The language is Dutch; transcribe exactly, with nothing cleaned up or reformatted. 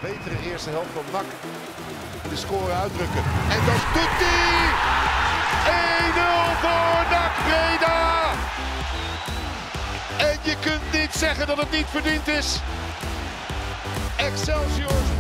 betere eerste helft van N A C de score uitdrukken. En dat doet hij! één nul voor N A C Breda! En je kunt niet zeggen dat het niet verdiend is. Excelsior